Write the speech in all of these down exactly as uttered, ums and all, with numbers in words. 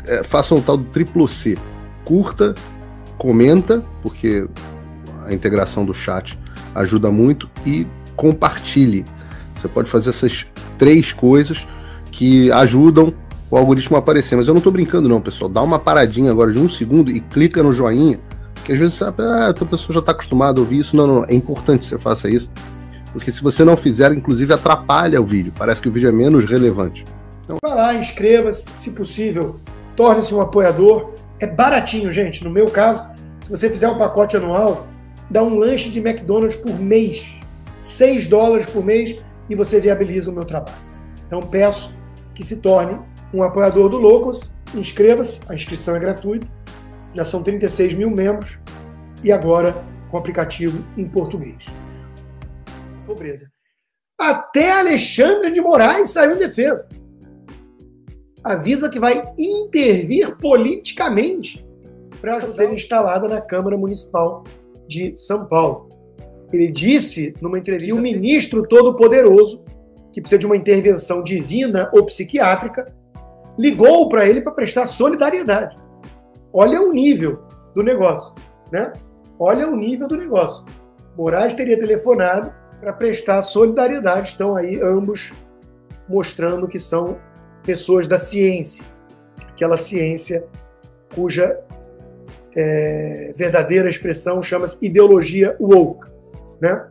é, façam o tal do triplo C. Curta, comenta, porque a integração do chat ajuda muito, e compartilhe. Você pode fazer essas três coisas que ajudam o algoritmo a aparecer. Mas eu não estou brincando não, pessoal. Dá uma paradinha agora de um segundo e clica no joinha, porque às vezes sabe, ah, a pessoa já está acostumada a ouvir isso. Não, não, não. É importante que você faça isso, porque se você não fizer, inclusive atrapalha o vídeo. Parece que o vídeo é menos relevante. Então, vai lá, inscreva-se, se possível, torne-se um apoiador. É baratinho, gente. No meu caso, se você fizer um pacote anual, dá um lanche de McDonald's por mês. seis dólares por mês, e você viabiliza o meu trabalho. Então peço que se torne um apoiador do Loucos, inscreva-se, a inscrição é gratuita, já são trinta e seis mil membros, e agora com o aplicativo em português. Pobreza. Até Alexandre de Moraes saiu em defesa. Avisa que vai intervir politicamente para ser instalada na Câmara Municipal de São Paulo. Ele disse numa entrevista que o ministro todo-poderoso, que precisa de uma intervenção divina ou psiquiátrica, ligou para ele para prestar solidariedade. Olha o nível do negócio, né? Olha o nível do negócio. Moraes teria telefonado para prestar solidariedade. Estão aí ambos mostrando que são pessoas da ciência, aquela ciência cuja é, verdadeira expressão chama-se ideologia woke, né?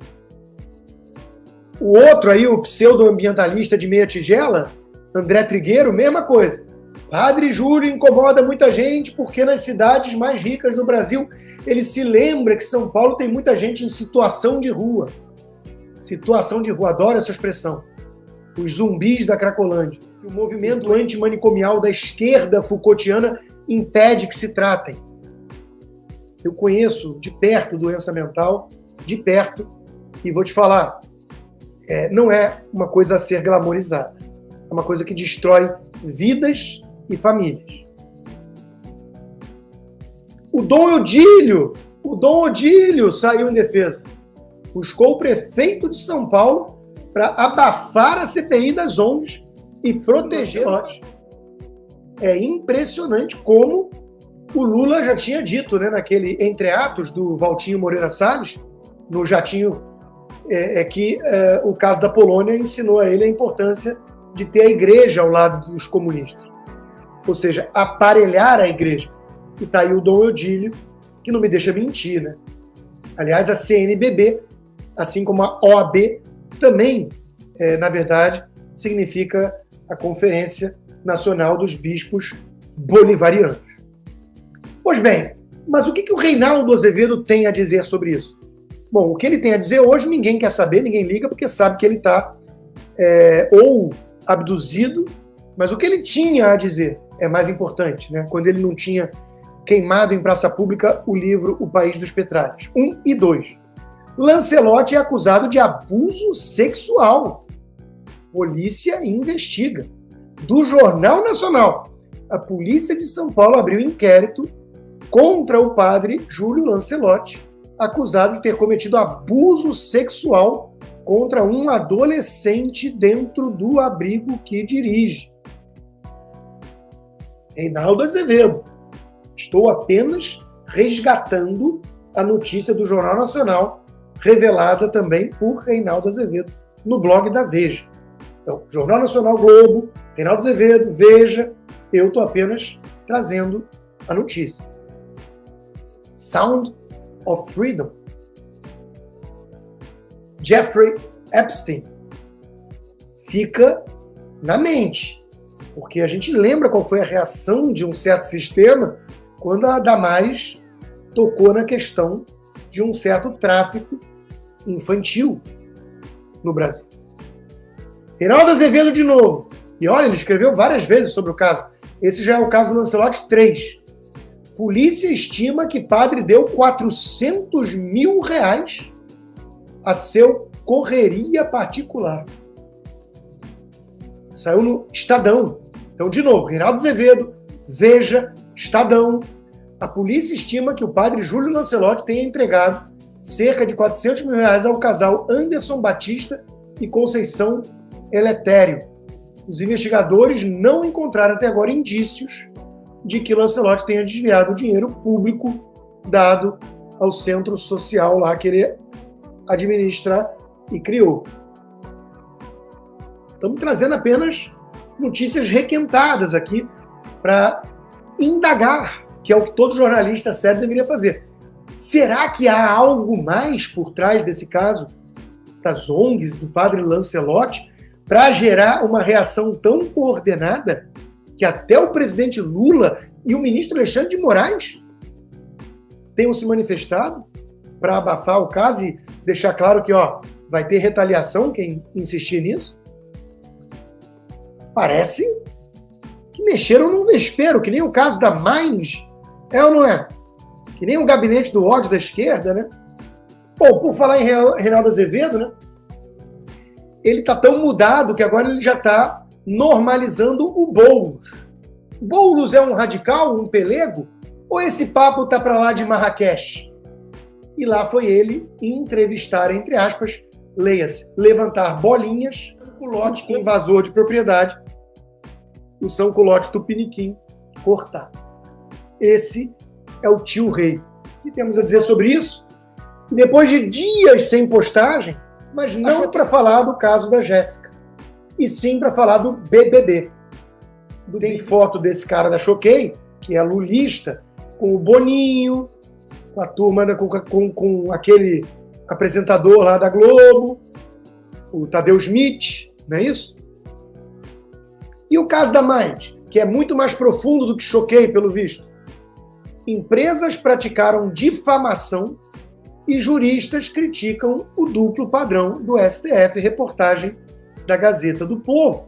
O outro aí, o pseudo-ambientalista de meia tigela, André Trigueiro, mesma coisa. Padre Júlio incomoda muita gente porque nas cidades mais ricas do Brasil ele se lembra que São Paulo tem muita gente em situação de rua. Situação de rua, adoro essa expressão. Os zumbis da Cracolândia. O movimento antimanicomial da esquerda Foucaultiana impede que se tratem. Eu conheço de perto doença mental, de perto, e vou te falar, é, não é uma coisa a ser glamorizada. É uma coisa que destrói vidas e famílias. O Dom Odílio, o Dom Odílio saiu em defesa. Buscou o prefeito de São Paulo para abafar a C P I das O N Gs e proteger nós. É impressionante como o Lula já tinha dito, né, naquele entreatos do Valtinho Moreira Salles, no jatinho, é, é que é, o caso da Polônia ensinou a ele a importância de ter a igreja ao lado dos comunistas. Ou seja, aparelhar a igreja. E tá aí o Dom Odílio, que não me deixa mentir, né? Aliás, a C N B B, assim como a O A B, também, é, na verdade, significa a Conferência Nacional dos Bispos Bolivarianos. Pois bem, mas o que, que o Reinaldo Azevedo tem a dizer sobre isso? Bom, o que ele tem a dizer hoje ninguém quer saber, ninguém liga, porque sabe que ele está é, ou abduzido, mas o que ele tinha a dizer é mais importante, né? Quando ele não tinha queimado em praça pública o livro O País dos Petralhas. Um e dois. Lancelotti é acusado de abuso sexual. Polícia investiga. Do Jornal Nacional. A polícia de São Paulo abriu inquérito contra o padre Júlio Lancelotti, acusado de ter cometido abuso sexual contra um adolescente dentro do abrigo que dirige. Reinaldo Azevedo. Estou apenas resgatando a notícia do Jornal Nacional, revelada também por Reinaldo Azevedo, no blog da Veja. Então, Jornal Nacional, Globo, Reinaldo Azevedo, Veja, eu estou apenas trazendo a notícia. Sound of Freedom. Jeffrey Epstein fica na mente, porque a gente lembra qual foi a reação de um certo sistema quando a Damares tocou na questão de um certo tráfico infantil no Brasil. Reinaldo Azevedo de novo. E olha, ele escreveu várias vezes sobre o caso. Esse já é o caso do Lancelotti três. Polícia estima que padre deu quatrocentos mil reais a seu correria particular. Saiu no Estadão. Então, de novo, Reinaldo Azevedo, Veja, Estadão. A polícia estima que o padre Júlio Lancelotti tenha entregado cerca de quatrocentos mil reais ao casal Anderson Batista e Conceição Eletério. Os investigadores não encontraram até agora indícios de que Lancelotti tenha desviado o dinheiro público dado ao centro social lá que ele administra e criou. Estamos trazendo apenas notícias requentadas aqui para indagar, que é o que todo jornalista sério deveria fazer. Será que há algo mais por trás desse caso das O N Gs, do padre Lancelotti, para gerar uma reação tão coordenada que até o presidente Lula e o ministro Alexandre de Moraes tenham se manifestado para abafar o caso e deixar claro que ó, vai ter retaliação quem insistir nisso? Parece que mexeram num vespeiro, que nem o caso da Minds, é ou não é? Que nem o gabinete do ódio da esquerda, né? Bom, por falar em Reinaldo Azevedo, né? Ele tá tão mudado que agora ele já tá normalizando o Boulos. Boulos é um radical, um pelego? Ou esse papo tá para lá de Marrakech? E lá foi ele entrevistar, entre aspas, leia-se, levantar bolinhas, culote invasor de propriedade, o São Culote Tupiniquim cortado. Esse é o tio rei. O que temos a dizer sobre isso? E depois de dias sem postagem, mas não para falar do caso da Jéssica, e sim para falar do B B B. Tem foto desse cara da Choquei, que é lulista, com o Boninho, com a turma, da, com, com, com aquele apresentador lá da Globo, o Tadeu Smith, não é isso? E o caso da Mind, que é muito mais profundo do que Choquei, pelo visto. Empresas praticaram difamação e juristas criticam o duplo padrão do S T F, reportagem da Gazeta do Povo.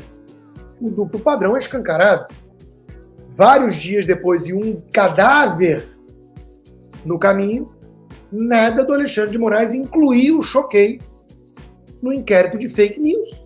O duplo padrão é escancarado. Vários dias depois, e um cadáver no caminho, nada do Alexandre de Moraes incluiu o Choquei no inquérito de fake news.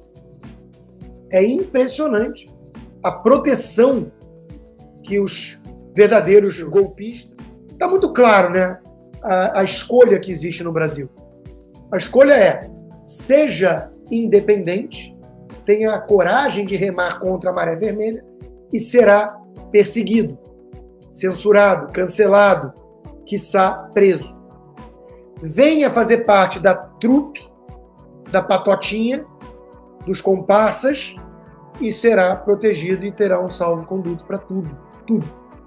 É impressionante a proteção que os verdadeiros golpistas... Está muito claro, né? A, a escolha que existe no Brasil. A escolha é: seja independente, tenha a coragem de remar contra a maré vermelha e será perseguido, censurado, cancelado, quiçá preso. Venha fazer parte da trupe, da patotinha, dos comparsas e será protegido e terá um salvo-conduto para tudo. Tudo.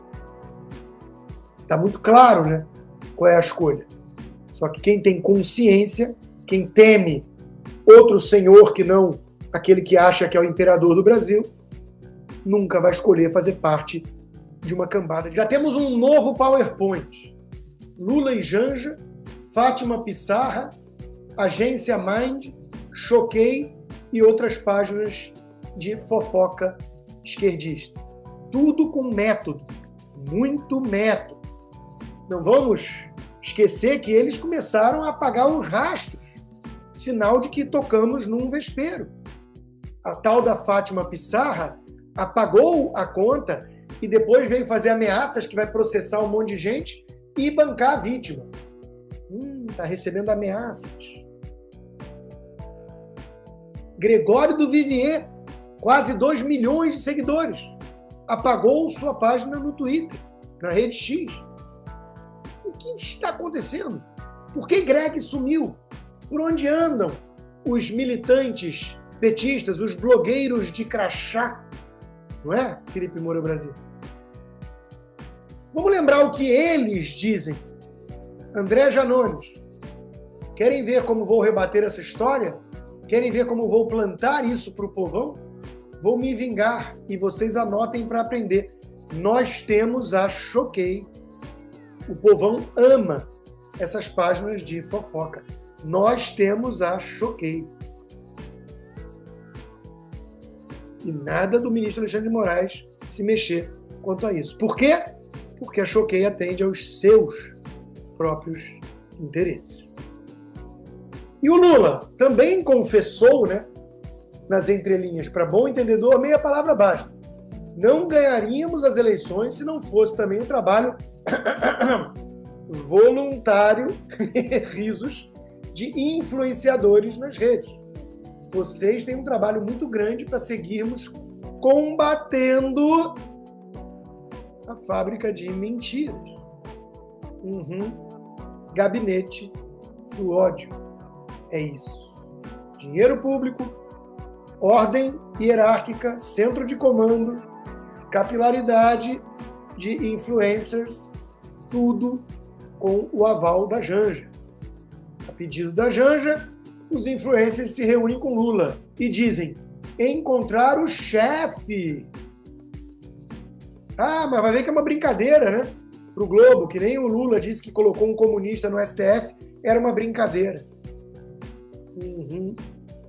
Está muito claro, né? Qual é a escolha. Só que quem tem consciência, quem teme outro senhor que não aquele que acha que é o imperador do Brasil, nunca vai escolher fazer parte de uma cambada. Já temos um novo PowerPoint. Lula e Janja, Fátima Pissarra, Agência Mind, Choquei e outras páginas de fofoca esquerdista. Tudo com método, muito método. Não vamos esquecer que eles começaram a apagar os rastros, sinal de que tocamos num vespeiro. A tal da Fátima Pissarra apagou a conta e depois veio fazer ameaças que vai processar um monte de gente e bancar a vítima. Hum, tá recebendo ameaças. Gregório do Vivier, quase dois milhões de seguidores, apagou sua página no Twitter, na Rede X. O que está acontecendo? Por que Greg sumiu? Por onde andam os militantes petistas, os blogueiros de crachá? Não é, Felipe Moura Brasil? Vamos lembrar o que eles dizem. André Janones. Querem ver como vou rebater essa história? Querem ver como vou plantar isso para o povão? Vou me vingar e vocês anotem para aprender. Nós temos a Choquei. O povão ama essas páginas de fofoca. Nós temos a Choquei. E nada do ministro Alexandre de Moraes se mexer quanto a isso. Por quê? Porque a Choquei atende aos seus próprios interesses. E o Lula também confessou, né, nas entrelinhas, para bom entendedor, meia palavra basta. Não ganharíamos as eleições se não fosse também um trabalho voluntário, risos, de influenciadores nas redes. Vocês têm um trabalho muito grande para seguirmos combatendo a fábrica de mentiras. Uhum. Gabinete do ódio. É isso. Dinheiro público, ordem hierárquica, centro de comando, capilaridade de influencers, tudo com o aval da Janja. A pedido da Janja, os influencers se reúnem com Lula e dizem: encontrar o chefe. Ah, mas vai ver que é uma brincadeira, né? Pro Globo, que nem o Lula disse que colocou um comunista no S T F, era uma brincadeira. Uhum.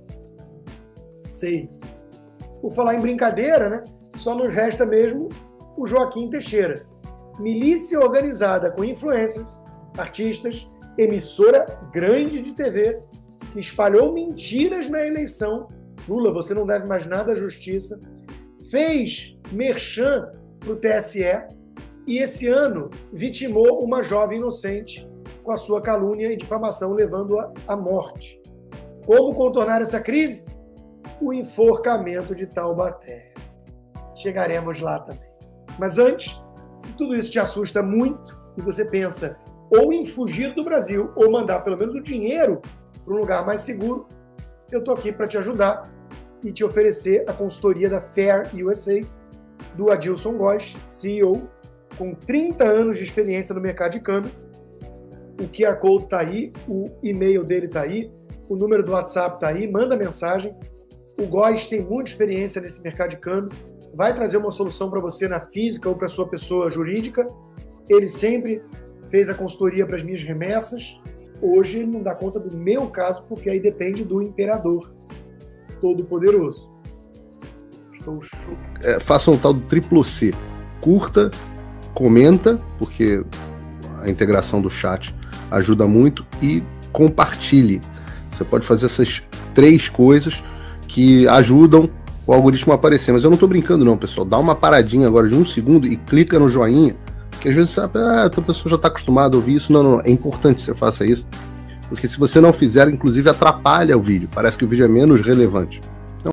Sei. Por falar em brincadeira, né? Só nos resta mesmo o Joaquim Teixeira. Milícia organizada com influencers, artistas, emissora grande de T V, que espalhou mentiras na eleição. Lula, você não deve mais nada à justiça. Fez merchan para o T S E e esse ano vitimou uma jovem inocente com a sua calúnia e difamação, levando-a à morte. Como contornar essa crise? O enforcamento de Taubaté. Chegaremos lá também. Mas antes, se tudo isso te assusta muito e você pensa ou em fugir do Brasil ou mandar pelo menos o dinheiro para um lugar mais seguro, eu estou aqui para te ajudar e te oferecer a consultoria da Fair U S A, do Adilson Góes, C E O, com trinta anos de experiência no mercado de câmbio. O Q R Code está aí, o e-mail dele está aí, o número do WhatsApp está aí, manda mensagem. O Góes tem muita experiência nesse mercado de câmbio, vai trazer uma solução para você na física ou para sua pessoa jurídica. Ele sempre fez a consultoria para as minhas remessas. Hoje ele não dá conta do meu caso, porque aí depende do imperador todo-poderoso. Estou chocado. É, façam o tal do triplo C. Curta, comenta, porque a integração do chat ajuda muito, e compartilhe. Você pode fazer essas três coisas que ajudam o algoritmo a aparecer. Mas eu não estou brincando não, pessoal. Dá uma paradinha agora de um segundo e clica no joinha, porque às vezes sabe, ah, a pessoa já está acostumada a ouvir isso. Não, não, não. É importante que você faça isso, porque se você não fizer, inclusive atrapalha o vídeo. Parece que o vídeo é menos relevante.